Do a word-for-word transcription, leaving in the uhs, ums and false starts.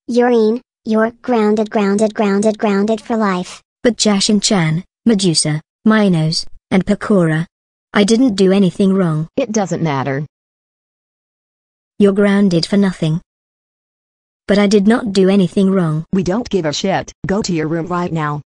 Yurine, you're grounded grounded grounded grounded for life. But Jashin-Chan, Medusa, Minos, and Pakora, I didn't do anything wrong. It doesn't matter. You're grounded for nothing. But I did not do anything wrong. We don't give a shit. Go to your room right now.